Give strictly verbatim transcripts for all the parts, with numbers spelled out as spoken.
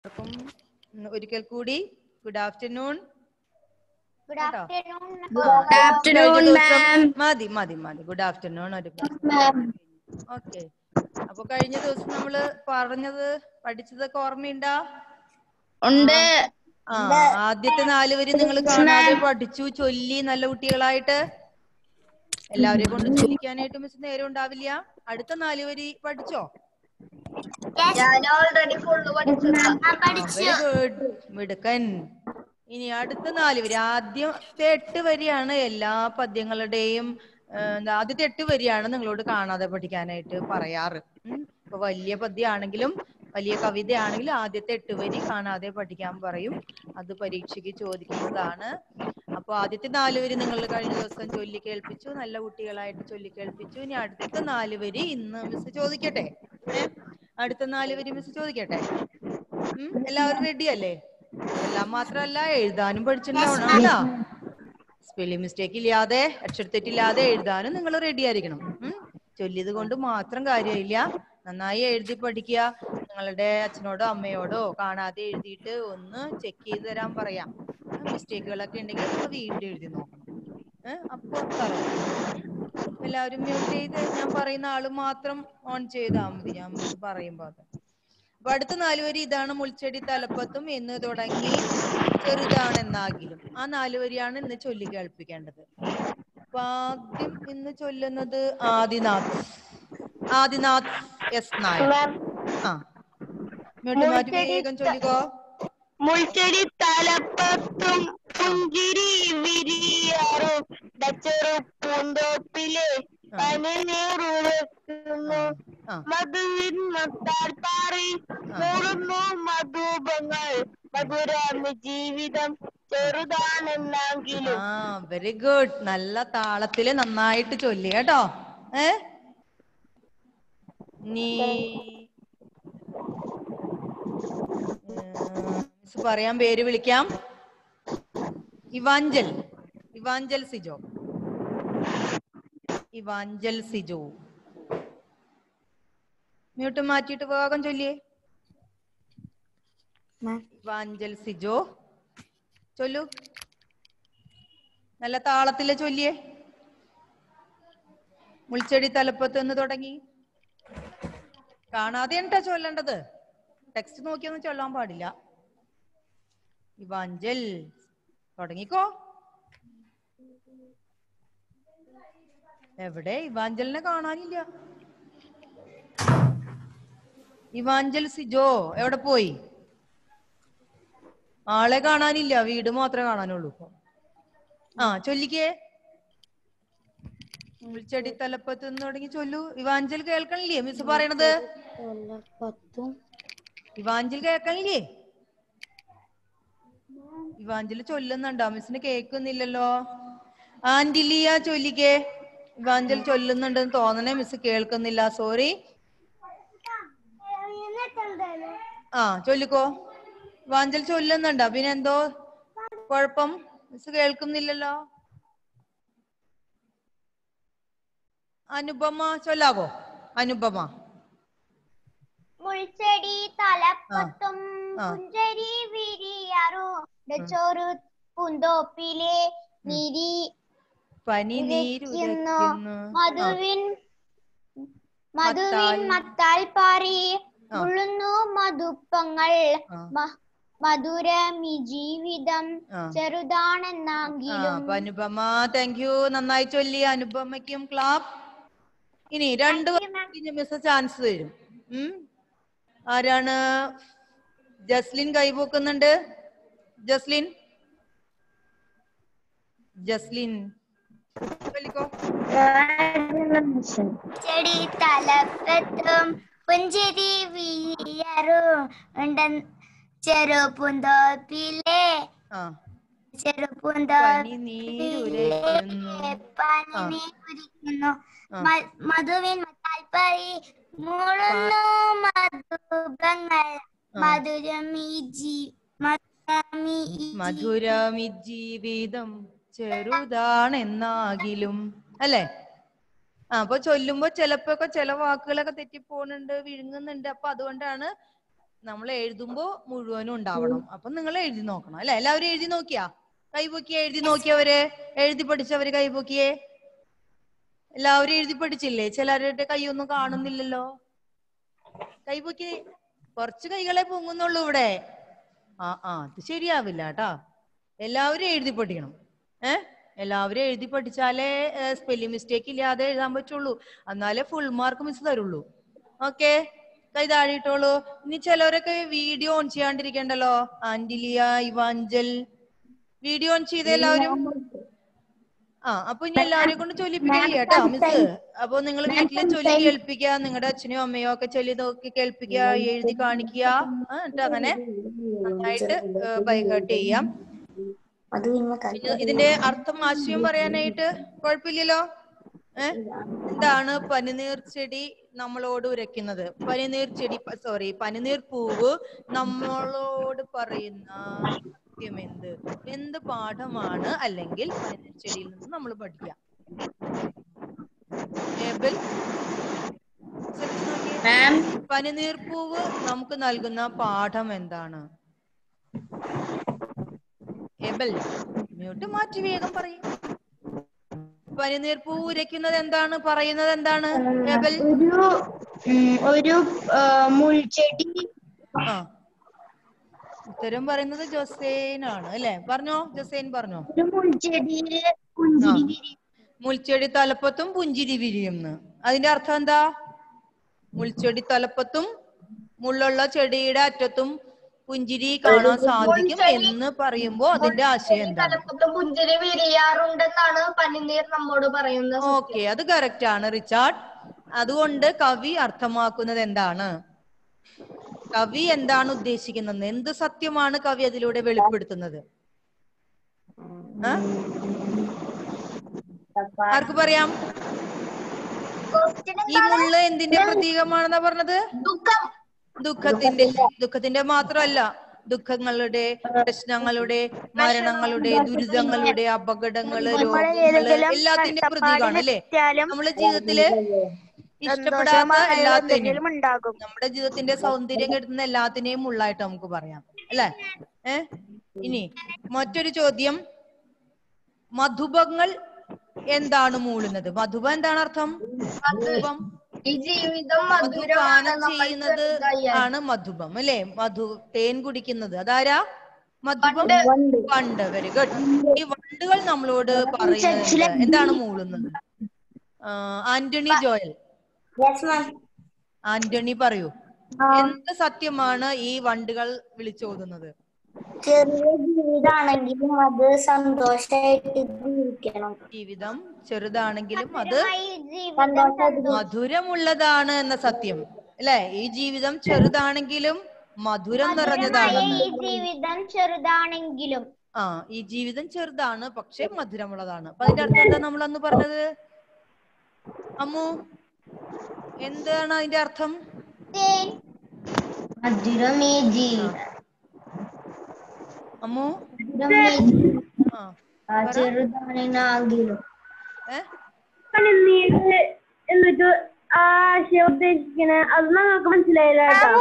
ഒരിക്കൽ കൂടി good afternoon. Good afternoon. Good afternoon, ma'am. മതി മതി മതി ഗുഡ് ആഫ്റ്റർനൂൺ ഒരു ഓക്കെ. അപ്പൊ കഴിഞ്ഞ ദിവസം നമ്മള് പറഞ്ഞത് പഠിച്ചതൊക്കെ ഓർമ്മയുണ്ടാ? ഉണ്ട്. ആ ആദ്യത്തെ നാല് വരി നിങ്ങൾ കാണാതെ പഠിച്ചു ചൊല്ലി നല്ല കുട്ടികളായിട്ട്. എല്ലാവരെയും കൊണ്ട് ചൊല്ലിക്കാനായിട്ട് മിസ് നേരം ഉണ്ടാവില്ല. അടുത്ത നാല് വരി പഠിച്ചോ? ഞാൻ ഓൾറെഡി ഫുള്ള് പഠിച്ചു. വെരി ഗുഡ് മിടുക്കൻ. ഇനി അടുത്ത നാല് വരി, ആദ്യത്തെ എട്ട് വരിയാണ് എല്ലാ പദ്യങ്ങളുടെയും ആദ്യത്തെ എട്ട് വരിയാണ് നിങ്ങളോട് കാണാതെ പഠിക്കാനായിട്ട് പറയാറ്. ഇപ്പൊ വലിയ പദ്യമാണെങ്കിലും വലിയ കവിതയാണെങ്കിലും ആദ്യത്തെ എട്ട് വരി കാണാതെ പഠിക്കാൻ പറയും. അത് പരീക്ഷയ്ക്ക് ചോദിക്കുന്നതാണ്. അപ്പൊ ആദ്യത്തെ നാല് വരി നിങ്ങൾ കഴിഞ്ഞ ദിവസം ചൊല്ലി കേൾപ്പിച്ചു, നല്ല കുട്ടികളായിട്ട് ചൊല്ലി കേൾപ്പിച്ചു. ഇനി അടുത്ത നാല് വരി ഇന്ന് മിസ് ചോദിക്കട്ടെ? ഏഹ് അടുത്ത നാല് വരി മിസ് ചോദിക്കട്ടെ? ഉം എല്ലാവരും റെഡി അല്ലേ? എല്ലാം മാത്രമല്ല എഴുതാനും പഠിച്ചിട്ടുണ്ടാവണോ? സ്പെല്ലിംഗ് മിസ്റ്റേക്ക് ഇല്ലാതെ അക്ഷരത്തെറ്റില്ലാതെ എഴുതാനും നിങ്ങൾ റെഡി ആയിരിക്കണം. ഉം ചൊല്ലിയത് കൊണ്ട് മാത്രം കാര്യമില്ല, നന്നായി എഴുതി പഠിക്കുക. നിങ്ങളുടെ അച്ഛനോടോ അമ്മയോടോ കാണാതെ എഴുതിയിട്ട് ഒന്ന് ചെക്ക് ചെയ്ത് തരാൻ പറയാം. മിസ്റ്റേക്കുകളൊക്കെ ഉണ്ടെങ്കിൽ നിങ്ങൾ വീണ്ടും എഴുതി നോക്കണം. ഏഹ് അപ്പൊ തറവ്. എല്ലാവരും മ്യൂട്ട് ചെയ്ത് ഞാൻ പറയുന്ന ആള് മാത്രം ഓൺ ചെയ്താൽ മതി, ഞാൻ മിസ് പറയുമ്പോ. അത് അപ്പൊ അടുത്ത നാല് വരി ഇതാണ്. മുൾച്ചെടി തലപ്പത്തും എന്ന് തുടങ്ങി ചെറുതാണെന്നാകിലും. ആ നാല് വരിയാണ് ഇന്ന് ചൊല്ലി കേൾപ്പിക്കേണ്ടത്. അപ്പൊ ആദ്യം ഇന്ന് ചൊല്ലുന്നത് ആദിനാഥ്. ആദിനാഥ് എസ് നായർ. ആ മ്യൂട്ട് മാറ്റി വേഗം ചൊല്ലുകോ. മുൾച്ചെടി തലപ്പത്തും പുഞ്ചിരി വിരിയാറും ചെറു പൂന്തോപ്പിലെ പനിനീറുവെക്കുന്നു. മധുവിൻ മത്താൽ പാറി മൂടുന്നു മധുപങ്ങൾ. മധുരാമി ജീവിതം ചെറുതാണെന്നെങ്കിലും. ആ വെരി ഗുഡ്. നല്ല താളത്തില് നന്നായിട്ട് ചൊല്ലി കേട്ടോ. ഏ നീ മിസ് പറയാൻ പേര് വിളിക്കാം. Evangel. Evangel Sijo. Evangel Sijo. Mute മാറ്റിയിട്ട് വേഗം ചൊല്ലിയേ. ഇവാഞ്ചൽ സിജോ ചൊല്ലു. നല്ല താളത്തില് ചൊല്ലിയേ. മുൾച്ചെടി തലപ്പത്ത് എന്ന് തുടങ്ങി. കാണാതെ എന്താ ചൊല്ലേണ്ടത്? ടെക്സ്റ്റ് നോക്കിയൊന്നും ചൊല്ലാൻ പാടില്ല. ഇവാഞ്ചൽ തുടങ്ങിക്കോ. എവിടെ ഇവാഞ്ചലിനെ കാണാനില്ല? ഇവാഞ്ചൽ സിജോ എവിടെ പോയി? ആളെ കാണാനില്ല, വീട് മാത്രമേ കാണാനുള്ളൂ. ആ ചൊല്ലിക്കേ. മുൾച്ചെടി തലപ്പത്ത് നിന്ന് തുടങ്ങി ചൊല്ലു. ഇവാഞ്ചൽ കേൾക്കണില്ലേ മിസ് പറയണത്? ഇവാഞ്ചൽ കേൾക്കണില്ലേ? ഇവാഞ്ചൽ ചൊല്ലുന്നുണ്ടോ? മിസ്സിന് കേൾക്കുന്നില്ലല്ലോ. ആന്റിലിയ ചൊല്ലിക്കേ. ഇവാഞ്ചൽ ചൊല്ലുന്നുണ്ടെന്ന് തോന്നണേ, മിസ് കേൾക്കുന്നില്ല. സോറി. ആ ചൊല്ലിക്കോ. ഇവാഞ്ചൽ ചൊല്ലുന്നുണ്ടോ? പിന്നെ എന്തോ കുഴപ്പം? മിസ് കേൾക്കുന്നില്ലല്ലോ. അനുപമ ചൊല്ലാകോ? അനുപമ. മുൾച്ചെടി തലപ്പത്തും പുഞ്ചരി വിരിയാറും ചെറു പൂന്തോപ്പിലെ നിരി പനിനീരുന്നു. മധുവിൻ മധുവിൻ മത്താൽ പാറി മുള്ളുന്നു മധുപ്പങ്ങൾ. മധുരമി ജീവിതം ചെറുതാണെന്നെങ്കിലും. Anupama thank you. നന്നായി ചൊല്ലി. അനുപമയ്ക്കും ക്ലാപ്പ്. ഇനി രണ്ട് മിസ് ചാൻസ് തരും. ഉം ആരാണ്? ജസ്ലിൻ കൈപോക്കുന്നുണ്ട്. ജസ്ലിൻ ജസ്ലിൻ ചെടി തലപ്പത്തും പുഞ്ചിരി വിരിയാറും ചെറു പൂന്തോപ്പിലെ ചെറു പൂന്തോപ്പിലെ പനിനീരുവെക്കുന്നു. മധുവിൻ മത്താൽ പാറി മൂടുന്നു മധുപങ്ങൾ. മധുരമി മധുരമി ജീവിതം ചെറുതാണെന്നാകിലും. അല്ലേ? ആ അപ്പൊ ചൊല്ലുമ്പോ ചിലപ്പോ ചില വാക്കുകളൊക്കെ തെറ്റിപ്പോണുണ്ട്, വിഴുങ്ങുന്നുണ്ട്. അപ്പൊ അതുകൊണ്ടാണ് നമ്മൾ എഴുതുമ്പോ മുഴുവനും ഉണ്ടാവണം. അപ്പൊ നിങ്ങൾ എഴുതി നോക്കണം അല്ലെ? എല്ലാവരും എഴുതി നോക്കിയാ? കൈപൊക്കിയെ എഴുതി നോക്കിയവര്, എഴുതി പഠിച്ചവര് കൈപൊക്കിയെ? എല്ലാവരും എഴുതി പഠിച്ചില്ലേ? ചിലരുടെ കൈയൊന്നും കാണുന്നില്ലല്ലോ. കൈപൊക്കി. കുറച്ച് കൈകളെ പൊങ്ങുന്നുള്ളൂ ഇവിടെ. ആ ആ അത് ശരിയാവില്ല കേട്ടാ. എല്ലാവരും എഴുതി പഠിക്കണം. ഏഹ് എല്ലാവരും എഴുതി പഠിച്ചാലേ സ്പെല്ലിംഗ് മിസ്റ്റേക്ക് ഇല്ലാതെ എഴുതാൻ പറ്റുള്ളൂ. എന്നാലേ ഫുൾ മാർക്ക് മിസ് തരുള്ളൂ. ഓക്കെ, കൈ താഴെയിട്ടോളൂ. ഇനി ചിലവരൊക്കെ വീഡിയോ ഓൺ ചെയ്യാണ്ടിരിക്കണ്ടല്ലോ. ആന്റിലിയ, ഇവാഞ്ചൽ, വീഡിയോ ഓൺ ചെയ്ത എല്ലാവരും? ആ അപ്പൊ ഇനി എല്ലാവരെയും കൊണ്ട് ചൊല്ലിപ്പിക്കല് കേട്ടോ മിസ്. അപ്പൊ നിങ്ങൾ വീട്ടില് ചൊല്ലി കേൾപ്പിക്കുക. നിങ്ങളുടെ അച്ഛനും അമ്മയോ ഒക്കെ ചൊല്ലി നോക്കി കേൾപ്പിക്കുക, എഴുതി കാണിക്കുക. എന്നിട്ട് അങ്ങനെ നന്നായിട്ട് ബൈഹാർട്ട് ചെയ്യാം. പിന്നെ ഇതിന്റെ അർത്ഥം ആശയം പറയാനായിട്ട് കുഴപ്പമില്ലല്ലോ. ഏഹ് എന്താണ് പനിനീർ ചെടി നമ്മളോട് ഉരയ്ക്കുന്നത്? പനിനീർ ചെടി സോറി പനിനീർ പൂവ് നമ്മളോട് പറയുന്ന സത്യം എന്ത്? എന്ത് പാഠമാണ് അല്ലെങ്കിൽ പനിനീർ ചെടിയിൽ നിന്ന് നമ്മൾ പഠിക്കാം? പനിനീർ പൂവ് നമുക്ക് നൽകുന്ന പാഠം എന്താണ്? എബൽ മ്യൂട്ട് മാറ്റി വേഗം പറയും. പനിനീർ പൂവ് ഉരയ്ക്കുന്നത് എന്താണ്? പറയുന്നത് എന്താണ്? എബൽ ഒരു മുൾച്ചെടി. ആ ഉത്തരം പറയുന്നത് ജോസേൻ ആണ് അല്ലെ? പറഞ്ഞോ ജോസേൻ, പറഞ്ഞോ. മുൾച്ചെടി തലപ്പത്തും പുഞ്ചിരി വിരിയുന്നു. അതിന്റെ അർത്ഥം എന്താ? മുൾച്ചെടി തലപ്പത്തും മുള്ളുള്ള ചെടിയുടെ അറ്റത്തും പുഞ്ചിരി കാണാൻ സാധിക്കും എന്ന് പറയുമ്പോ അതിന്റെ ആശയം എന്താണ്? പുഞ്ചിരി വിരിയാറുണ്ടെന്നാണ് പനിനീർ നമ്മോട് പറയുന്നത്. ഓക്കെ, അത് കറക്റ്റ് ആണ് റിച്ചാർഡ്. അതുകൊണ്ട് കവി അർത്ഥമാക്കുന്നത് എന്താണ്? കവി എന്താണ് ഉദ്ദേശിക്കുന്നത്? എന്ത് സത്യമാണ് കവി അതിലൂടെ വെളിപ്പെടുത്തുന്നത്? ആർക്ക് പറയാം? ഈ മുള്ള എന്തിന്റെ പ്രതീകമാണെന്നാ പറഞ്ഞത്? ദുഃഖത്തിന്റെ. ദുഃഖത്തിന്റെ മാത്രമല്ല, ദുഃഖങ്ങളുടെ, പ്രശ്നങ്ങളുടെ, മരണങ്ങളുടെ, ദുരിതങ്ങളുടെ, അപകടങ്ങള്, രോഗങ്ങള് എല്ലാത്തിന്റെ പ്രതീകമാണ് അല്ലെ? നമ്മുടെ ജീവിതത്തില് ഇഷ്ടപ്പെടാത്ത എല്ലാത്തിനും, നമ്മുടെ ജീവിതത്തിന്റെ സൗന്ദര്യം കെടുത്തുന്ന എല്ലാത്തിനെയും മുള്ളായിട്ട് നമുക്ക് പറയാം അല്ലെ? ഏഹ് ഇനി മറ്റൊരു ചോദ്യം. മധുപങ്ങൾ എന്താണ് മൂളുന്നത്? മധുപം എന്താണ് അർത്ഥം? മധുപം മധുപാനം ചെയ്യുന്നത് ആണ് മധുപം അല്ലെ? മധു തേൻ കുടിക്കുന്നത് അതാരാ? മധുപം. വണ്ട്. Very good. ഈ വണ്ടുകൾ നമ്മളോട് പറയുന്നത് എന്താണ് മൂളുന്നത്? ആന്റണി ജോയൽ, ആന്റണി പറയൂ. എന്ത് സത്യമാണ് ഈ വണ്ടുകൾ വിളിച്ചോതുന്നത്? ചെറിയ ജീവിതമാണെങ്കിലും അത് സന്തോഷമായിട്ട് ജീവിക്കണം. ജീവിതം ചെറുതാണെങ്കിലും അത് മധുരമുള്ളതാണ് എന്ന സത്യം അല്ലെ? ഈ ജീവിതം ചെറുതാണെങ്കിലും മധുരം നിറഞ്ഞതാണെന്ന്. ജീവിതം ചെറുതാണെങ്കിലും ആ ഈ ജീവിതം ചെറുതാണ് പക്ഷെ മധുരമുള്ളതാണ്. അപ്പൊ അതിന്റെ അർത്ഥം എന്താ നമ്മൾ അന്ന് പറഞ്ഞത്? അമ്മു, എന്താണ് അതിന്റെ അർത്ഥം? മധുരമേ ജീവിതം. അമ്മു ചെറുതാണെങ്കിലും എന്നിട്ട് ആശയം ഉദ്ദേശിക്കണേ അത് നമുക്ക് മനസ്സിലായില്ല.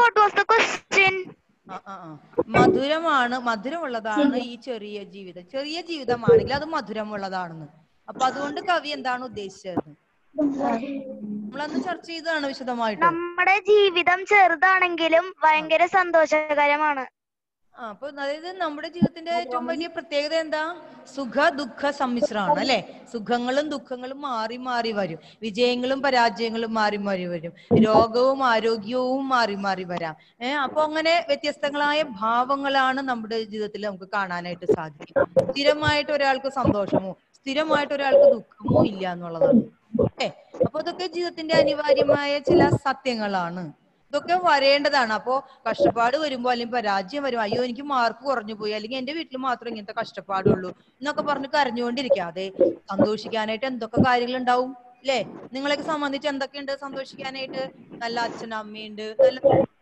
മധുരമാണ്, മധുരമുള്ളതാണ് ഈ ചെറിയ ജീവിതം. ചെറിയ ജീവിതമാണെങ്കിൽ അത് മധുരമുള്ളതാണെന്ന്. അപ്പൊ അതുകൊണ്ട് കവി എന്താണ് ഉദ്ദേശിച്ചത്? നമ്മളന്ന് ചർച്ച ചെയ്തതാണ് വിശദമായിട്ട്. നമ്മുടെ ജീവിതം ചെറുതാണെങ്കിലും ഭയങ്കര സന്തോഷകരമാണ്. ആ അപ്പൊ അതായത് നമ്മുടെ ജീവിതത്തിന്റെ ഏറ്റവും വലിയ പ്രത്യേകത എന്താ? സുഖ ദുഃഖ സമ്മിശ്രമാണ് അല്ലെ? സുഖങ്ങളും ദുഃഖങ്ങളും മാറി മാറി വരും, വിജയങ്ങളും പരാജയങ്ങളും മാറി മാറി വരും, രോഗവും ആരോഗ്യവും മാറി മാറി വരാം. ഏഹ് അപ്പൊ അങ്ങനെ വ്യത്യസ്തങ്ങളായ ഭാവങ്ങളാണ് നമ്മുടെ ജീവിതത്തിൽ നമുക്ക് കാണാനായിട്ട് സാധിക്കും. സ്ഥിരമായിട്ട് ഒരാൾക്ക് സന്തോഷമോ സ്ഥിരമായിട്ട് ഒരാൾക്ക് ദുഃഖമോ ഇല്ല എന്നുള്ളതാണ്. ഏ അപ്പൊ ഇതൊക്കെ ജീവിതത്തിന്റെ അനിവാര്യമായ ചില സത്യങ്ങളാണ്. ഇതൊക്കെ വരേണ്ടതാണ്. അപ്പോ കഷ്ടപ്പാട് വരുമ്പോ അല്ലെങ്കിൽ പരാജയം വരും, അയ്യോ എനിക്ക് മാർക്ക് കുറഞ്ഞു പോയി, അല്ലെങ്കിൽ എന്റെ വീട്ടിൽ മാത്രം ഇങ്ങനത്തെ കഷ്ടപ്പാടുള്ളൂ എന്നൊക്കെ പറഞ്ഞ് കരഞ്ഞുകൊണ്ടിരിക്കാതെ സന്തോഷിക്കാനായിട്ട് എന്തൊക്കെ കാര്യങ്ങൾ ഉണ്ടാവും അല്ലെ? നിങ്ങളെയൊക്കെ സംബന്ധിച്ച് എന്തൊക്കെയുണ്ട് സന്തോഷിക്കാനായിട്ട്? നല്ല അച്ഛനമ്മയുണ്ട്, നല്ല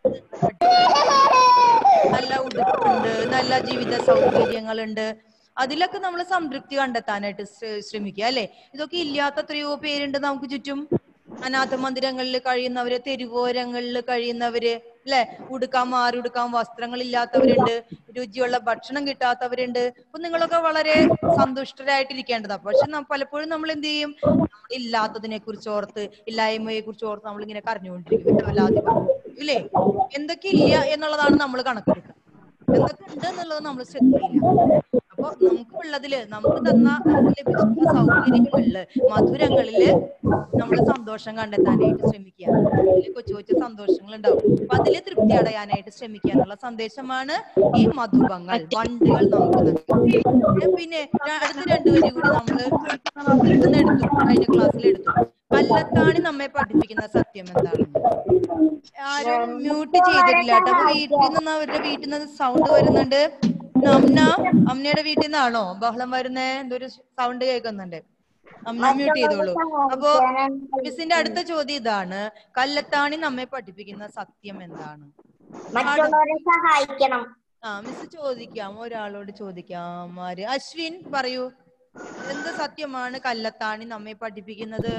നല്ല ഉടുപ്പുണ്ട്, നല്ല ജീവിത സൗകര്യങ്ങളുണ്ട്. അതിലൊക്കെ നമ്മൾ സംതൃപ്തി കണ്ടെത്താനായിട്ട് ശ്രമിക്കുക അല്ലെ? ഇതൊക്കെ ഇല്ലാത്ത എത്രയോ പേരുണ്ട് നമുക്ക് ചുറ്റും. അനാഥ മന്ദിരങ്ങളിൽ കഴിയുന്നവര്, തെരുവോരങ്ങളിൽ കഴിയുന്നവര്, അല്ലെ? ഉടുക്കാൻ മാറി ഉടുക്കാൻ വസ്ത്രങ്ങൾ ഇല്ലാത്തവരുണ്ട്, രുചിയുള്ള ഭക്ഷണം കിട്ടാത്തവരുണ്ട്. അപ്പൊ നിങ്ങളൊക്കെ വളരെ സന്തുഷ്ടരായിട്ടിരിക്കേണ്ടതാ. പക്ഷെ പലപ്പോഴും നമ്മൾ എന്ത് ചെയ്യും? നമ്മൾ ഇല്ലാത്തതിനെ കുറിച്ച് ഓർത്ത്, ഇല്ലായ്മയെ കുറിച്ച് ഓർത്ത് നമ്മൾ ഇങ്ങനെ കരഞ്ഞുകൊണ്ടിരിക്കും, ഇല്ലേ? എന്തൊക്കെ ഇല്ല എന്നുള്ളതാണ് നമ്മൾ കണക്കെടുക്കുക, എന്തൊക്കെ ഉണ്ട് എന്നുള്ളത് നമ്മൾ ശ്രദ്ധിക്കില്ല. അപ്പൊ നമുക്ക് ഉള്ളതില്, നമുക്ക് തന്ന, നമുക്ക് ലഭിച്ചിട്ടുള്ള സൗകര്യങ്ങളില്, മധുരങ്ങളില് നമ്മൾ സന്തോഷം കണ്ടെത്താനായിട്ട് ശ്രമിക്കുക. അതില് കൊച്ചു കൊച്ചു സന്തോഷങ്ങൾ ഉണ്ടാവും. അപ്പൊ അതില് തൃപ്തി അടയാനായിട്ട് ശ്രമിക്കുക എന്നുള്ള സന്ദേശമാണ് ഈ മധുപങ്ങൾ, വണ്ടുകൾ നമുക്ക് നൽകുന്നത്. പിന്നെ അടുത്ത രണ്ടു വരി കൂടി നമ്മള് ഇന്ന് എടുത്തു, കഴിഞ്ഞ ക്ലാസ്സിൽ എടുത്തു. കല്ലത്താണി നമ്മെ പഠിപ്പിക്കുന്ന സത്യം എന്താണെന്ന്. ആരും മ്യൂട്ട് ചെയ്തിട്ടില്ല കേട്ടോ. അപ്പൊ വീട്ടിൽ നിന്ന്, അവരുടെ വീട്ടിൽ നിന്ന് സൗണ്ട് വരുന്നുണ്ട്. അമ്ന, അമ്നയുടെ വീട്ടിൽ നിന്നാണോ ബഹളം വരുന്നേ? എന്തൊരു സൗണ്ട് കേൾക്കുന്നുണ്ട്. അമ്ന മ്യൂട്ട് ചെയ്തോളൂ. അപ്പോ മിസ്സിന്റെ അടുത്ത ചോദ്യം ഇതാണ്, കല്ലത്താണി നമ്മെ പഠിപ്പിക്കുന്ന സത്യം എന്താണ്? മറ്റുള്ളവരെ സഹായിക്കണം. ആ മിസ് ചോദിക്കാം, ഒരാളോട് ചോദിക്കാം. ആര്? അശ്വിൻ പറയൂ, എന്ത് സത്യമാണ് കല്ലത്താണി നമ്മെ പഠിപ്പിക്കുന്നത്?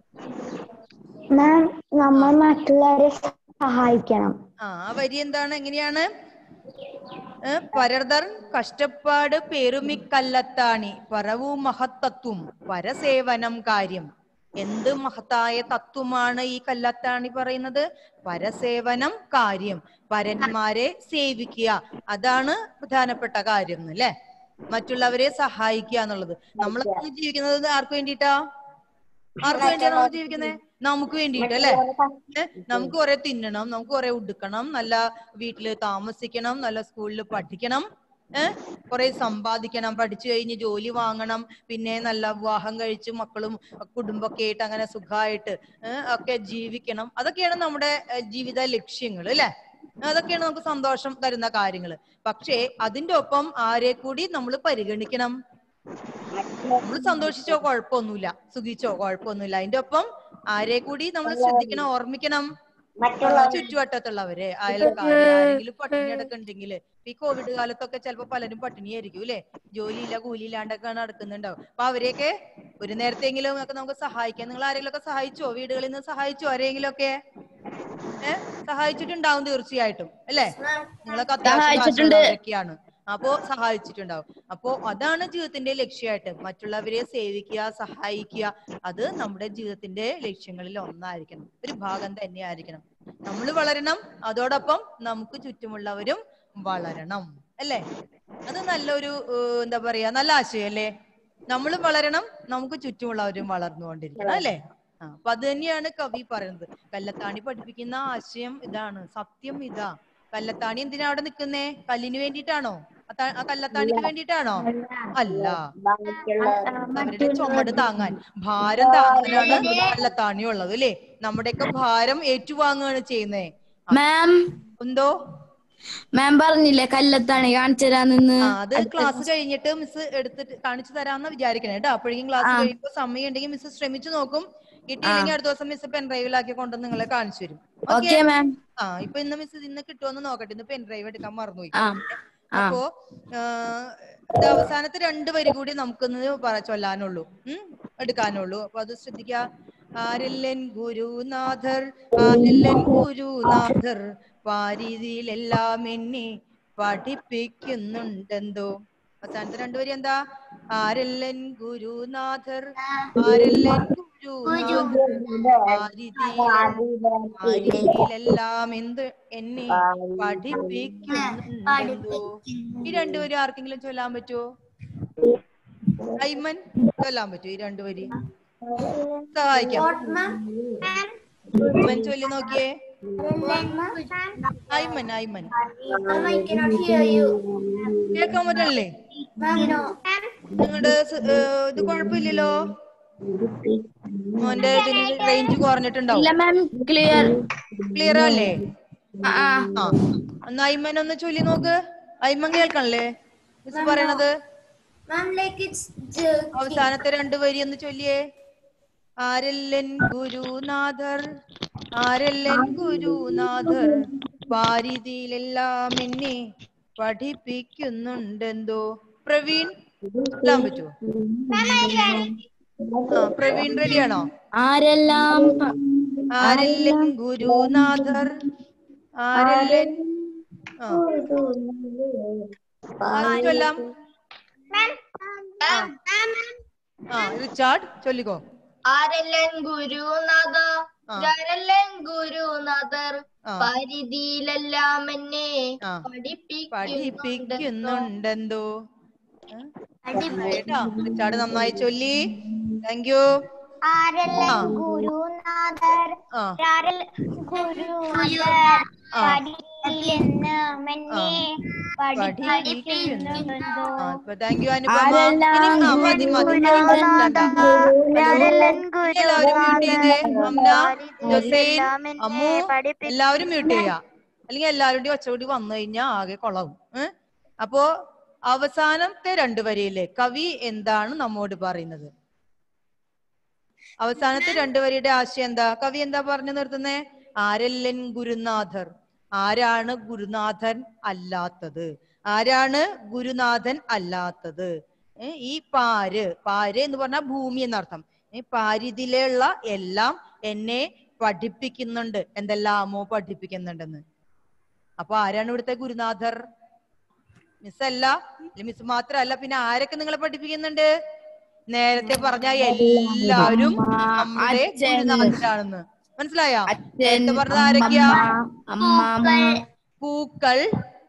നമ്മൾ മറ്റുള്ളവരെ സഹായിക്കണം. ആ ആ വരി എന്താണ്, എങ്ങനെയാണ്? പരർദർ കഷ്ടപ്പാട് പേരുമിക്കല്ലത്താണി പറവൂ മഹത്തത്വം പരസേവനം കാര്യം. എന്ത് മഹത്തായ തത്വമാണ് ഈ കല്ലത്താണി പറയുന്നത്? പരസേവനം കാര്യം, പരന്മാരെ സേവിക്കുക, അതാണ് പ്രധാനപ്പെട്ട കാര്യം അല്ലെ? മറ്റുള്ളവരെ സഹായിക്കുക എന്നുള്ളത്. നമ്മൾ ജീവിക്കുന്നത് ആർക്ക് വേണ്ടിയിട്ടാ? ആർക്ക് വേണ്ടിയാ നമ്മൾ ജീവിക്കുന്നത്? നമുക്ക് വേണ്ടിയിട്ട് അല്ലെ? നമുക്ക് കുറെ തിന്നണം, നമുക്ക് കുറെ ഉടുക്കണം, നല്ല വീട്ടില് താമസിക്കണം, നല്ല സ്കൂളിൽ പഠിക്കണം, ഏഹ് കുറെ സമ്പാദിക്കണം, പഠിച്ചു കഴിഞ്ഞ് ജോലി വാങ്ങണം, പിന്നെ നല്ല വിവാഹം കഴിച്ച് മക്കളും കുടുംബമൊക്കെ ആയിട്ട് അങ്ങനെ സുഖമായിട്ട് ഏഹ് ഒക്കെ ജീവിക്കണം. അതൊക്കെയാണ് നമ്മുടെ ജീവിത ലക്ഷ്യങ്ങൾ അല്ലെ? അതൊക്കെയാണ് നമുക്ക് സന്തോഷം തരുന്ന കാര്യങ്ങൾ. പക്ഷേ അതിന്റെ ഒപ്പം ആരെ കൂടി നമ്മൾ പരിഗണിക്കണം? നമ്മൾ സന്തോഷിച്ചോ കുഴപ്പമൊന്നുമില്ല, സുഖിച്ചോ കുഴപ്പമൊന്നുമില്ല, അതിന്റെ ഒപ്പം ആരെ കൂടി നമ്മൾ ശ്രദ്ധിക്കണം, ഓർമ്മിക്കണം? ചുറ്റുവട്ടത്തുള്ളവരെ, അയൽക്കാരെ, ആരെങ്കിലും പട്ടിണി കിടക്കുന്നുണ്ടെങ്കിൽ, ഈ കോവിഡ് കാലത്തൊക്കെ ചിലപ്പോ പലരും പട്ടിണിയായിരിക്കും അല്ലെ? ജോലിയില്ല, കൂലിയില്ലാണ്ടൊക്കെ നടക്കുന്നുണ്ടാവും. അപ്പൊ അവരെയൊക്കെ ഒരു നേരത്തെങ്കിലും ഒക്കെ നമുക്ക് സഹായിക്കാം. നിങ്ങൾ ആരെങ്കിലും ഒക്കെ സഹായിച്ചോ? വീടുകളിൽ നിന്ന് സഹായിച്ചോ ആരെങ്കിലും ഒക്കെ? ഏഹ് സഹായിച്ചിട്ടുണ്ടാവും തീർച്ചയായിട്ടും അല്ലെ? നിങ്ങളൊക്കെ അത്യാവശ്യം കാശുള്ളവരൊക്കെയാണ്, അപ്പോ സഹായിച്ചിട്ടുണ്ടാവും. അപ്പോ അതാണ് ജീവിതത്തിന്റെ ലക്ഷ്യമായിട്ട്, മറ്റുള്ളവരെ സേവിക്കുക, സഹായിക്കുക. അത് നമ്മുടെ ജീവിതത്തിന്റെ ലക്ഷ്യങ്ങളിൽ ഒന്നായിരിക്കണം, ഒരു ഭാഗം തന്നെ ആയിരിക്കണം. നമ്മൾ വളരണം, അതോടൊപ്പം നമുക്ക് ചുറ്റുമുള്ളവരും വളരണം അല്ലെ? അത് നല്ലൊരു എന്താ പറയാ, നല്ല ആശയം അല്ലേ? നമ്മളും വളരണം, നമുക്ക് ചുറ്റുമുള്ളവരും വളർന്നുകൊണ്ടിരിക്കണം അല്ലെ? ആ അപ്പൊ അത് തന്നെയാണ് കവി പറയുന്നത്. കല്ലത്താണി പഠിപ്പിക്കുന്ന ആശയം ഇതാണ്, സത്യം ഇതാ. കല്ലത്താണി എന്തിനാ അവിടെ നിൽക്കുന്നേ? കല്ലിന് വേണ്ടിയിട്ടാണോ? ആ കല്ലത്താണിക്ക് വേണ്ടിയിട്ടാണോ? അല്ല, അവരുടെ ചുമട് താങ്ങാൻ, ഭാരം താങ്ങാനാണ് കല്ലത്താണി ഉള്ളത് അല്ലേ? നമ്മുടെയൊക്കെ ഭാരം ഏറ്റുവാങ്ങുകയാണ് ചെയ്യുന്നേ. മാം എന്തോ മാം പറഞ്ഞില്ലേ കല്ലത്താണി കാണിച്ചു തരാന്ന്? ആ അത് ക്ലാസ് കഴിഞ്ഞിട്ട് മിസ് എടുത്തിട്ട് കാണിച്ചു തരാമെന്ന് വിചാരിക്കണേ കേട്ടോ. അപ്പോഴേക്കും ക്ലാസ് കഴിയുമ്പോൾ സമയം ഉണ്ടെങ്കിൽ മിസ് ശ്രമിച്ചു നോക്കും. കിട്ടിയില്ലെങ്കിൽ അടുത്ത ദിവസം മിസ് പെൻഡ്രൈവിലാക്കി കൊണ്ട് നിങ്ങളെ കാണിച്ചു തരും. Okay ma'am. ആ ഇപ്പൊ ഇന്ന് മിസ് ഇന്ന് കിട്ടുമെന്ന് നോക്കട്ടെ, ഇന്ന് പെൻഡ്രൈവ് എടുക്കാൻ മറന്നുപോയി. അപ്പോ അവസാനത്തെ രണ്ട് വരി കൂടി നമുക്കൊന്ന് പറ ചൊല്ലാനുള്ളൂ, ഉം എടുക്കാനുള്ളൂ. അപ്പൊ അത് ശ്രദ്ധിക്കുക. ആരെല്ലൻ ഗുരുനാഥർ, ആരെല്ലൻ ഗുരുനാഥർ, പാരീതിയിലെല്ലാം എന്നെ പഠിപ്പിക്കുന്നുണ്ടെന്തോ. അവസാനത്തെ രണ്ടുപേരും എന്താ? ആരെല്ലൻ ഗുരുനാഥർ, ആരെല്ലൻ ഗുരുനാഥർ, പാരീതിയിലെല്ലാം എന്ത് എന്നെ പഠിപ്പിക്കുന്നുണ്ടെന്തോ. ഈ രണ്ടുപേരും ആർക്കെങ്കിലും ചൊല്ലാൻ പറ്റുമോ? ഐമൻ ചൊല്ലാൻ പറ്റുമോ ഈ രണ്ടുപേരും? സഹായിക്കാം. ഐമൻ ചൊല്ലി നോക്കിയേ. ഐമൻ ഐമൻ കേൾക്കാൻ പറ്റല്ലേ? നിങ്ങളുടെ ഇത് കുഴപ്പമില്ലല്ലോ, മോന്റെ ഇതിന് റേഞ്ച് കുറഞ്ഞിട്ടുണ്ടാവും. ക്ലിയർ ക്ലിയർ അല്ലേ? ആ ഒന്ന് ഐമൻ ഒന്ന് ചൊല്ലി നോക്ക്. ഐമൻ കേൾക്കണല്ലേ മിസ് പറയണത്? അവസാനത്തെ രണ്ടു വരി ഒന്ന് ചൊല്ലിയേ. ആരെല്ലൻ ഗുരുനാഥർ, ആരെല്ലൻ ഗുരുനാഥർ, പാരിതിയിലെല്ലാം എന്നെ പഠിപ്പിക്കുന്നുണ്ടെന്തോ. പ്രവീൺ ചൊല്ലാൻ പറ്റുമോ? ആ പ്രവീൺ റെഡിയാണോ? ആരെല്ലാം ആരെല്ലൻ ഗുരുനാഥർ, ആരെല്ലാം ആ ആർക്ക് ചൊല്ലാം? ആ റിച്ചാർഡ് ചൊല്ലിക്കോ. ആരെല്ലാം ഗുരുനാഥ ആരെല്ലാം ഗുരുനാഥർ പരിധിയിലെല്ലാം എന്നെ പഠിപ്പിക്കുന്നുണ്ടെന്തോ. കേട്ടോ റിച്ചാർഡ് നന്നായി ചൊല്ലി. Thank you. ആരെല്ലാം ഗുരുനാഥർ ഗുരുനാഥർ പഠിപ്പിക്കുന്ന മെന്നെ പഠിപ്പിക്കുന്നുണ്ടോ. Thank you Anupama. ഇനി ആ മതി മതി എല്ലാവരും മ്യൂട്ട് ചെയ്തേ. അമ്ന, ജൊസൈൻ, അമ്മു എല്ലാവരും മ്യൂട്ട് ചെയ്യാ. അല്ലെങ്കിൽ എല്ലാവരുടെയും ഒച്ചകൂടി വന്നു കഴിഞ്ഞാൽ ആകെ കൊളവും. ഏഹ് അപ്പോ അവസാനത്തെ രണ്ടു വരിയിലെ കവി എന്താണ് നമ്മോട് പറയുന്നത്? അവസാനത്തെ രണ്ടു വരിയുടെ ആശയം എന്താ? കവി എന്താ പറഞ്ഞു നിർത്തുന്നേ? ആരെല്ലൻ ഗുരുനാഥർ, ആരാണ് ഗുരുനാഥൻ അല്ലാത്തത്? ആരാണ് ഗുരുനാഥൻ അല്ലാത്തത്? ഈ പാര്, പാര് എന്ന് പറഞ്ഞാൽ ഭൂമി എന്നർത്ഥം. ഈ പാരിതിലുള്ള എല്ലാം എന്നെ പഠിപ്പിക്കുന്നുണ്ട്. എന്തെല്ലാമോ പഠിപ്പിക്കുന്നുണ്ടെന്ന്. അപ്പൊ ആരാണ് ഇവിടുത്തെ ഗുരുനാഥർ? മിസ് അല്ല, മിസ് മാത്രല്ല, പിന്നെ ആരൊക്കെ നിങ്ങളെ പഠിപ്പിക്കുന്നുണ്ട്? നേരത്തെ പറഞ്ഞ എല്ലാവരും നമ്മുടെ ഗുരുനാഥരാണെന്ന് മനസ്സിലായോ? നേരത്തെ പറഞ്ഞത് ആരൊക്കെയാ? പൂക്കൾ,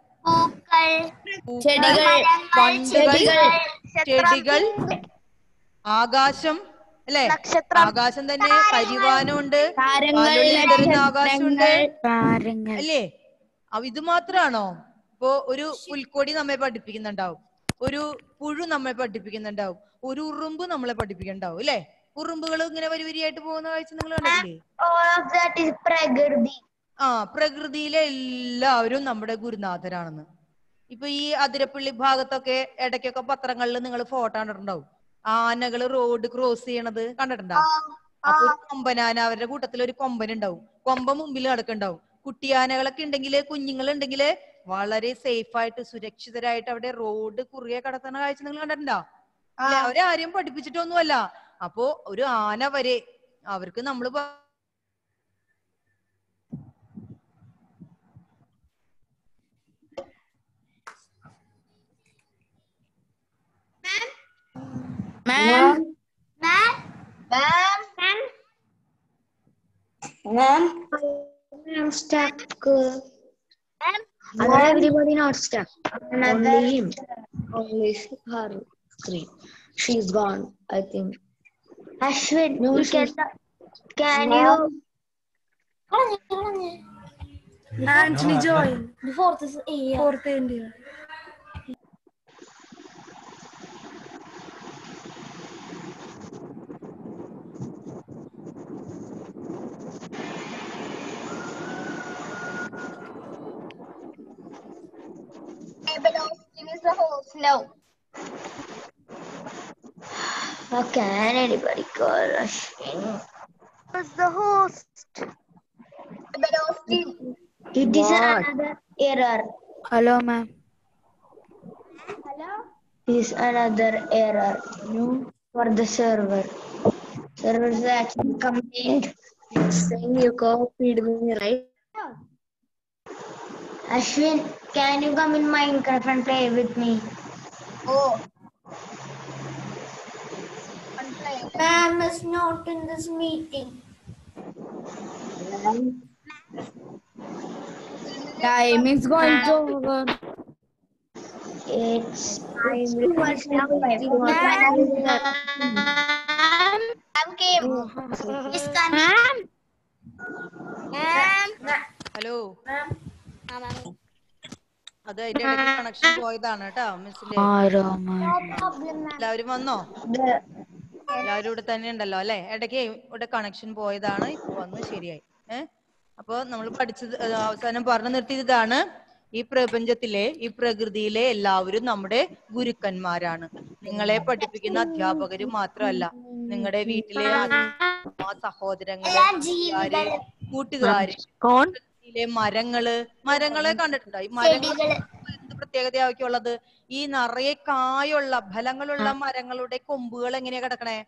പണ്ടുകൾ, ചെടികൾ, ആകാശം അല്ലെ? ആകാശം തന്നെ കരിവാനുണ്ട്, തരുന്ന ആകാശമുണ്ട് അല്ലേ? ഇത് മാത്രാണോ? ഇപ്പോ ഒരു പുൽക്കൊടി നമ്മെ പഠിപ്പിക്കുന്നുണ്ടാവും, ഒരു പുഴു നമ്മെ പഠിപ്പിക്കുന്നുണ്ടാവും, ഒരു ഉറുമ്പ് നമ്മളെ പഠിപ്പിക്കുന്നുണ്ടാവും അല്ലെ? ഉറുമ്പുകൾ ഇങ്ങനെ വരി വരിയായിട്ട് പോകുന്ന കാഴ്ച നിങ്ങൾ കണ്ടിട്ടില്ലേ? ആ പ്രകൃതിയിലെ എല്ലാവരും നമ്മുടെ ഗുരുനാഥരാണെന്ന്. ഇപ്പൊ ഈ അതിരപ്പള്ളി ഭാഗത്തൊക്കെ ഇടയ്ക്കൊക്കെ പത്രങ്ങളിൽ നിങ്ങൾ ഫോട്ടോ കണ്ടിട്ടുണ്ടാവും. ആനകള് റോഡ് ക്രോസ് ചെയ്യണത് കണ്ടിട്ടുണ്ടാവും. അപ്പൊ ഒരു കൊമ്പനാന, അവരുടെ കൂട്ടത്തിൽ ഒരു കൊമ്പൻ ഉണ്ടാവും, കൊമ്പ മുമ്പിൽ കിടക്കുന്നുണ്ടാവും. കുട്ടിയാനകളൊക്കെ ഉണ്ടെങ്കില്, കുഞ്ഞുങ്ങൾ ഉണ്ടെങ്കില് വളരെ സേഫ് ആയിട്ട് സുരക്ഷിതരായിട്ട് അവിടെ റോഡ് കുറുകെ കടത്തുന്ന കാഴ്ച നിങ്ങൾ കണ്ടിട്ടുണ്ടോ? അല്ലെ? അവരെ ആരെയും പഠിപ്പിച്ചിട്ടൊന്നുമല്ല. അപ്പോ ഒരു ആന വരെ അവർക്ക് നമ്മള് Ma'am. Ma'am. Ma'am. Ma'am. I'm stuck. Ma'am. Other everybody not stuck. Only him. Only her screen. She's gone, I think. Ashwin, no, you can, can you? Anthony join. The fourth is A. Fourth India. Austin is the host now. How can anybody call Ashwin? Who's the host? But Austin. It is another error. Hello, ma'am. Hello? It is another error. No. For the server. Server is actually complained. Saying you copied me, right? Ashwin, can you come in Minecraft and play with me? Oh. Ma'am is not in this meeting. Time is going to over. It's time. Ma'am came. Is coming. Ma'am. Hello, അത് അതിന്റെ ഇടയ്ക്ക് connection പോയതാണ് കേട്ടോ മിസ്സിന്റെ. എല്ലാവരും വന്നോ? എല്ലാവരും ഇവിടെ തന്നെ ഉണ്ടല്ലോ അല്ലെ? ഇടയ്ക്ക് ഇവിടെ കണക്ഷൻ പോയതാണ്, ഇപ്പൊ വന്ന് ശരിയായി. ഏഹ് അപ്പൊ നമ്മൾ പഠിച്ചത് അവസാനം പറഞ്ഞു നിർത്തിയത് ഇതാണ്: ഈ പ്രപഞ്ചത്തിലെ, ഈ പ്രകൃതിയിലെ എല്ലാവരും നമ്മുടെ ഗുരുക്കന്മാരാണ്. നിങ്ങളെ പഠിപ്പിക്കുന്ന അധ്യാപകര് മാത്രമല്ല, നിങ്ങളുടെ വീട്ടിലെ സഹോദരങ്ങള്, കൂട്ടുകാര്, പ്രകൃതിയിലെ മരങ്ങള്, മരങ്ങളെ കണ്ടിട്ടുണ്ടോ? ഈ മരങ്ങൾ എന്ത് പ്രത്യേകതയാക്കുള്ളത്? ഈ നിറയെ കായുള്ള ഫലങ്ങളുള്ള മരങ്ങളുടെ കൊമ്പുകൾ എങ്ങനെയാ കിടക്കണേ?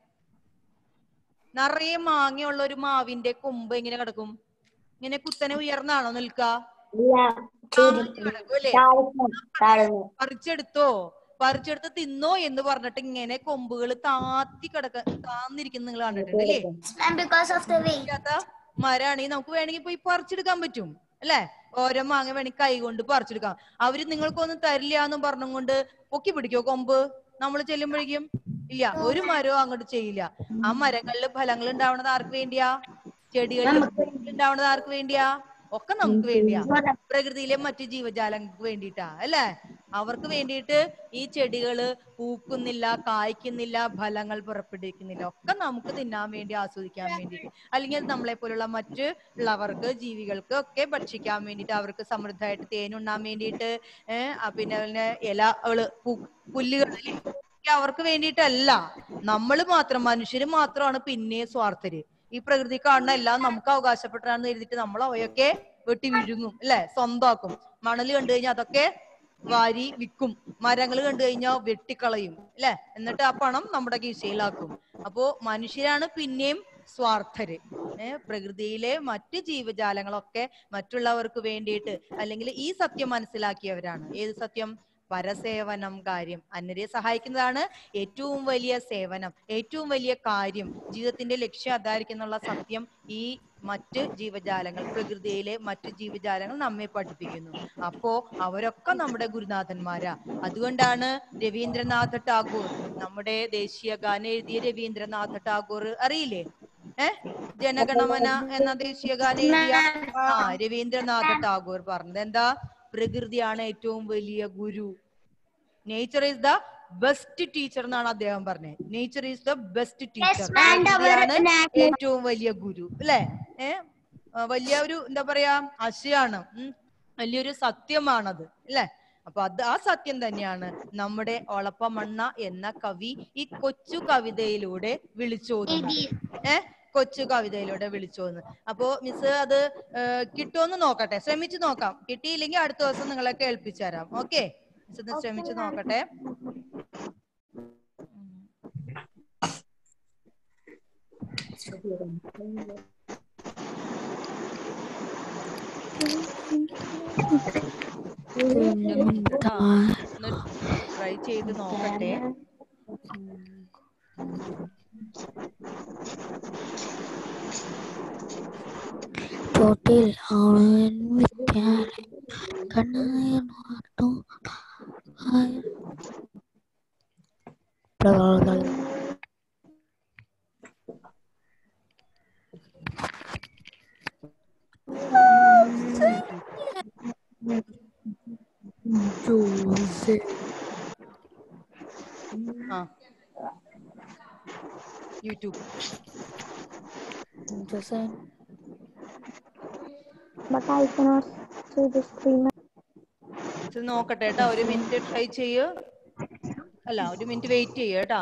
നിറയെ മാങ്ങയുള്ള ഒരു മാവിന്റെ കൊമ്പ് എങ്ങനെ കിടക്കും? ഇങ്ങനെ കുത്തനെ ഉയർന്നാണോ നിൽക്ക? പറിച്ചെടുത്തോ പറിച്ചെടുത്ത് തിന്നോ എന്ന് പറഞ്ഞിട്ട് ഇങ്ങനെ കൊമ്പുകൾ താത്തി കിടക്ക താന്നിരിക്കുന്ന നിങ്ങൾ കണ്ടിട്ടുണ്ട് അല്ലേ? മരാണെങ്കിൽ നമുക്ക് വേണമെങ്കിൽ പോയി പറിച്ചെടുക്കാൻ പറ്റും അല്ലെ? ഓരോ മാങ്ങ വേണമെങ്കിൽ കൈ കൊണ്ട് പറിച്ചെടുക്കാം. അവര് നിങ്ങൾക്കൊന്നും തരില്ല എന്നും പറഞ്ഞും കൊണ്ട് പൊക്കി പിടിക്കോ കൊമ്പ്? നമ്മൾ ചെല്ലുമ്പോഴേക്കും ഇല്ല, ഒരു മരവും അങ്ങോട്ട് ചെയ്യില്ല. ആ മരങ്ങളിൽ ഫലങ്ങൾ ഉണ്ടാവണത് ആർക്ക് വേണ്ടിയാ? ചെടികളിൽ ഉണ്ടാവണത് ആർക്ക് വേണ്ടിയാ? ഒക്കെ നമുക്ക് വേണ്ടിയാ. പ്രകൃതിയിലെ മറ്റു ജീവജാലങ്ങൾക്ക് വേണ്ടിയിട്ടാ അല്ലെ? അവർക്ക് വേണ്ടിയിട്ട് ഈ ചെടികള് പൂക്കുന്നില്ല, കായ്ക്കുന്നില്ല, ഫലങ്ങൾ പുറപ്പെടുവിക്കുന്നില്ല. ഒക്കെ നമുക്ക് തിന്നാൻ വേണ്ടി, ആസ്വദിക്കാൻ വേണ്ടിയിട്ട്, അല്ലെങ്കിൽ നമ്മളെ പോലുള്ള മറ്റ് ഉള്ളവർക്ക്, ജീവികൾക്ക് ഒക്കെ ഭക്ഷിക്കാൻ വേണ്ടിയിട്ട്, അവർക്ക് സമൃദ്ധമായിട്ട് തേനുണ്ണാൻ വേണ്ടിയിട്ട്, ഏഹ് പിന്നെ ഇലകള് പുല്ലുകൾ അവർക്ക് വേണ്ടിയിട്ടല്ല. നമ്മള് മാത്രം, മനുഷ്യര് മാത്രമാണ് പിന്നെ സ്വാർത്ഥര്. ഈ പ്രകൃതി കാണുന്ന എല്ലാം നമുക്ക് അവകാശപ്പെട്ടാണെന്ന് എഴുതിയിട്ട് നമ്മൾ അവയൊക്കെ വെട്ടി വിഴുങ്ങും അല്ലെ? സ്വന്തമാക്കും. മണല് കണ്ടു കഴിഞ്ഞാൽ അതൊക്കെ വാരി വിൽക്കും. മരങ്ങൾ കണ്ടു കഴിഞ്ഞാൽ വെട്ടിക്കളയും അല്ലെ? എന്നിട്ട് ആ പണം നമ്മുടെ കീശയിലാക്കും. അപ്പോ മനുഷ്യരാണ് പിന്നെയും സ്വാർത്ഥര്. ഏഹ് പ്രകൃതിയിലെ മറ്റ് ജീവജാലങ്ങളൊക്കെ മറ്റുള്ളവർക്ക് വേണ്ടിയിട്ട്, അല്ലെങ്കിൽ ഈ സത്യം മനസ്സിലാക്കിയവരാണ്. ഏത് സത്യം? പരസേവനം കാര്യം. അന്യരെ സഹായിക്കുന്നതാണ് ഏറ്റവും വലിയ സേവനം, ഏറ്റവും വലിയ കാര്യം. ജീവിതത്തിന്റെ ലക്ഷ്യം അതായിരിക്കുന്നുള്ള സത്യം ഈ മറ്റ് ജീവജാലങ്ങൾ, പ്രകൃതിയിലെ മറ്റ് ജീവജാലങ്ങൾ നമ്മെ പഠിപ്പിക്കുന്നു. അപ്പോ അവരൊക്കെ നമ്മുടെ ഗുരുനാഥന്മാരാ. അതുകൊണ്ടാണ് രവീന്ദ്രനാഥ ടാഗോർ, നമ്മുടെ ദേശീയ ഗാനം എഴുതിയ രവീന്ദ്രനാഥ ടാഗോർ അറിയില്ലേ? ഏഹ് ജനഗണമന എന്ന ദേശീയ ഗാനം എഴുതിയ ആ രവീന്ദ്രനാഥ ടാഗോർ പറഞ്ഞത് എന്താ? പ്രകൃതിയാണ് ഏറ്റവും വലിയ ഗുരു. Nature is the best teacher എന്നാണ് അദ്ദേഹം പറഞ്ഞത്. Nature is the best teacher. പ്രകൃതിയാണ് ഏറ്റവും വലിയ ഗുരു അല്ലെ? ഏഹ് വലിയ ഒരു എന്താ പറയാ ആശയാണ്, വലിയൊരു സത്യമാണത് അല്ലെ? അപ്പൊ അത് ആ സത്യം തന്നെയാണ് നമ്മുടെ ഒളപ്പമണ്ണ എന്ന കവി ഈ കൊച്ചു കവിതയിലൂടെ വിളിച്ചോതുന്നത്. ഏഹ് കൊച്ചു കവിതയിലൂടെ വിളിച്ചോന്ന്. അപ്പോ മിസ് അത് കിട്ടുമെന്ന് നോക്കട്ടെ, ശ്രമിച്ചു നോക്കാം. കിട്ടിയില്ലെങ്കിൽ അടുത്ത ദിവസം നിങ്ങളെ കേൾപ്പിച്ചു തരാം. ഓക്കെ, മിസ് ഒന്ന് ശ്രമിച്ചു നോക്കട്ടെ. ട്രൈ ചെയ്ത് നോക്കട്ടെ. തോട്ടിൽ അവൻ വിദ്യാലയം കണ്ണായ ആ യൂട്യൂബ്. നോക്കട്ടെ കേട്ടാ, ഒരു മിനിറ്റ് ട്രൈ ചെയ്യൂ. അല്ല, ഒരു മിനിറ്റ് വെയിറ്റ് ചെയ്യൂ കേട്ടാ.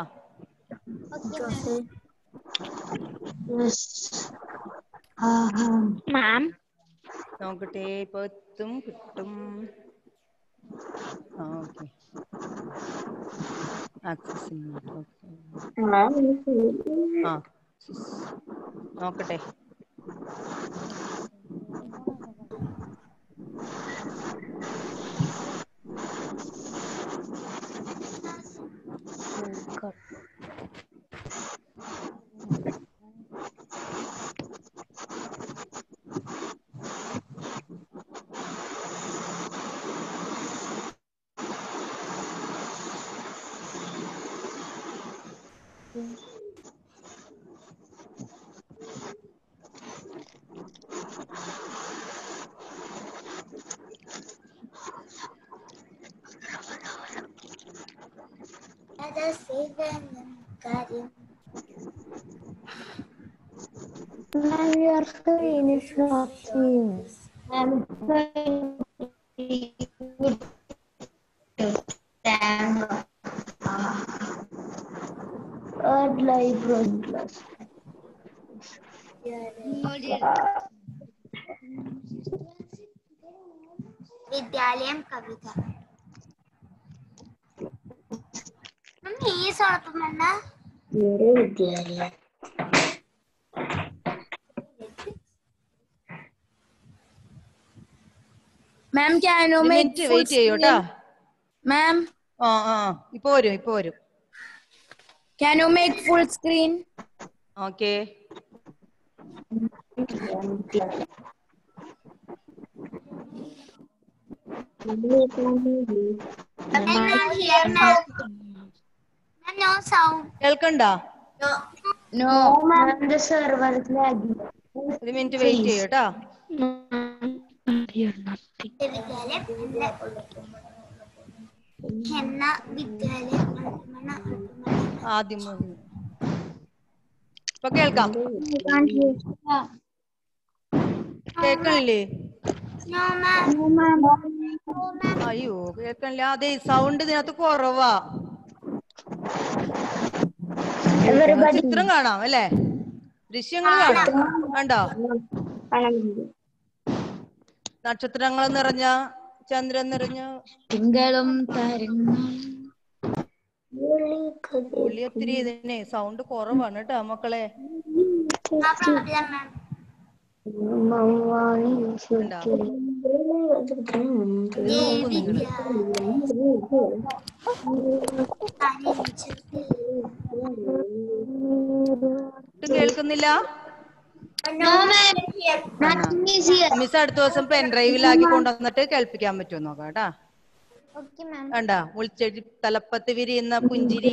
നോക്കട്ടെ, ഇപ്പൊ എത്തും കിട്ടും. ആ ഓക്കെ, ആക്സസ് ആ നോക്കട്ടെ. Your screen is not seeing. I'm Earth Life Plus. വിദ്യാലയം കവിത. ഈ സോളപ്പമണ്ണ വിദ്യാലയം ma'am can you make minute full wait ചെയ്യൂട്ടാ. മാം ആ ആ ഇപ്പൊ വരും ഇപ്പൊ വരും. Can you make full screen? Okay. No sound. കേൾക്കണ്ടാ? No. No. The server is lagging. ഒരു മിനിറ്റ് വെയിറ്റ് ചെയ്യൂട്ടാ. വിദ്യാലയം ഹെന്ന വിദ്യാലയം ആദ്യം ഇപ്പൊ കേൾക്കാം. കേൾക്കണില്ലേ? No ma'am. അയ്യോ കേൾക്കണില്ല. അതെ സൗണ്ട് ഇതിനകത്ത് കുറവാ. ചിത്രം കാണാം അല്ലേ? ദൃശ്യങ്ങൾ കാണാം. കണ്ടോ? നക്ഷത്രങ്ങൾ നിറഞ്ഞ ചന്ദ്രൻ നിറഞ്ഞ തിങ്കളും താരങ്ങളും പുള്ളി ഒത്തിരി ഇതിനെ സൗണ്ട് കുറവാണ് കേട്ടോ മക്കളെ. No problem ma'am. കണ്ടോ? നോക്കൂ നിങ്ങള്. ഒട്ടും കേൾക്കുന്നില്ല. No ma'am. മിസ് അടുത്ത ദിവസം പെൻഡ്രൈവിലാക്കി കൊണ്ടുവന്നിട്ട് കേൾപ്പിക്കാൻ പറ്റുമോ നോക്കാം കേട്ടാ. Okay ma'am. കണ്ടാ മുൾച്ചെടി തലപ്പത്ത് വിരിയുന്ന പുഞ്ചിരി.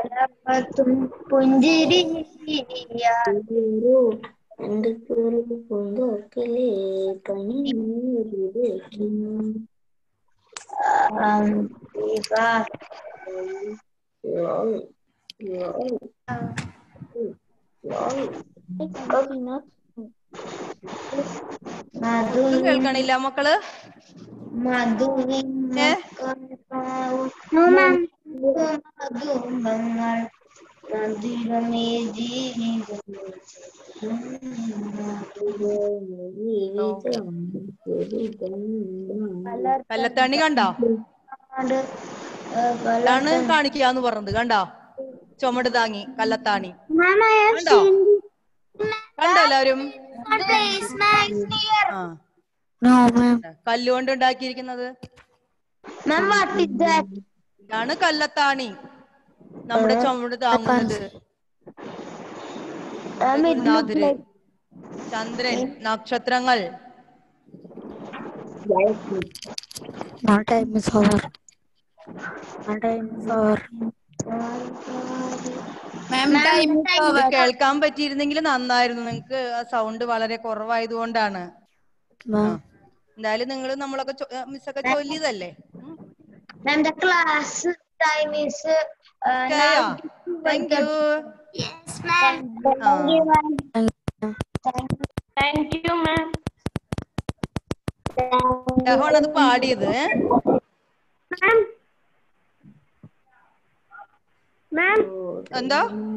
പുഞ്ചിരി ഒട്ടും കേൾക്കണില്ല മക്കള്. ഏ No ma'am. കല്ലത്താണി കണ്ടോ? അതാണ് കാണിക്കാന്ന് പറഞ്ഞത്. കണ്ടോ? ചുമട് താങ്ങി കല്ലത്താണി Ma'am, I have കണ്ടോ? seen കണ്ടോ എല്ലാവരും? one place ma'am. ആ No, ma'am. കല്ലുകൊണ്ട് ഉണ്ടാക്കിയിരിക്കുന്നത് Ma'am, what is that? ഇതാണ് കല്ലത്താണി. നമ്മുടെ ചുമട് താങ്ങുന്നത്. Ma'am, it looks ഗുരുനാഥര്, like ചന്ദ്രൻ, നക്ഷത്രങ്ങൾ. My time is over. My time is over. Ma'am time ഇത് കേൾക്കാൻ പറ്റിയിരുന്നെങ്കിൽ നന്നായിരുന്നു. നിങ്ങക്ക് സൗണ്ട് വളരെ കുറവായതുകൊണ്ടാണ്. Ma'am. എന്തായാലും നിങ്ങൾ നമ്മളൊക്കെ മിസ്സൊക്കെ ചൊല്ലിയതല്ലേ. ma'am, the class time is uh, കേയാ? now. Thank you. Yes ma'am. ആ Thank you, ma'am. ഷഹോൺ അത് പാടിയത്. Ma'am, എന്താ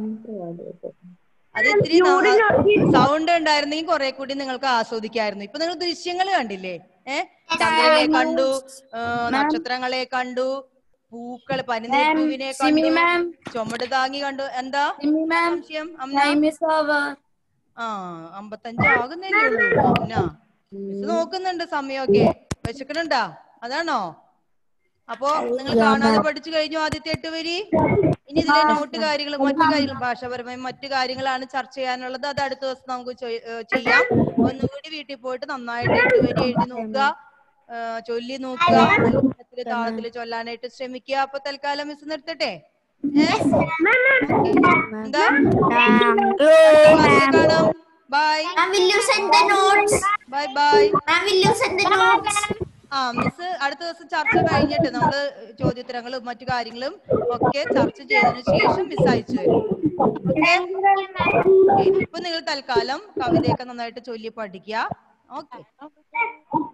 അത് ഇത്തിരി സൗണ്ട് ഉണ്ടായിരുന്നെങ്കിൽ കുറെ കൂടി നിങ്ങൾക്ക് ആസ്വദിക്കായിരുന്നു. ഇപ്പൊ നിങ്ങൾ ദൃശ്യങ്ങൾ കണ്ടില്ലേ? ഏഹ് ചന്ദ്രനെ കണ്ടു, നക്ഷത്രങ്ങളെ കണ്ടു, പൂക്കള് പനിനീർപ്പൂവിനെ കണ്ടു, ചുമട് താങ്ങി കണ്ടു. എന്താ സംശയം അമ്ന? ആ അമ്പത്തഞ്ച് ആകുന്നല്ലേ ഉള്ളൂ അമ്ന. മിസ് നോക്കുന്നുണ്ട് സമയമൊക്കെ. വിശക്കണുണ്ടാ? അതാണോ? അപ്പോ നിങ്ങൾ കാണാതെ പഠിച്ചു കഴിഞ്ഞു ആദ്യത്തെ എട്ട് വരി. ഇനി ഇതിലെ നോട്ട് കാര്യങ്ങളും മറ്റു കാര്യങ്ങളും ഭാഷാപരമായി മറ്റു കാര്യങ്ങളാണ് ചർച്ച ചെയ്യാനുള്ളത്. അത് അടുത്ത ദിവസം നമുക്ക് ചെയ്യാം. ഒന്നുകൂടി വീട്ടിൽ പോയിട്ട് നന്നായിട്ട് എട്ട് വരി എഴുതി നോക്കുക, ചൊല്ലി നോക്കുക, നല്ല താളത്തിൽ ചൊല്ലാനായിട്ട് ശ്രമിക്കുക. അപ്പൊ തൽക്കാലം മിസ് നിർത്തട്ടെ. എന്താ കാണാം. Bye bye bye. ആ മിസ് അടുത്ത ദിവസം ചർച്ച കഴിഞ്ഞിട്ട് നമ്മള് ചോദ്യോത്തരങ്ങളും മറ്റു കാര്യങ്ങളും ഒക്കെ ചർച്ച ചെയ്തതിനു ശേഷം മിസ് അയച്ചു തരും. ഓക്കെ, ഇപ്പൊ നിങ്ങൾ തൽക്കാലം കവിതയൊക്കെ നന്നായിട്ട് ചൊല്ലി പഠിക്കുക. ഓക്കെ.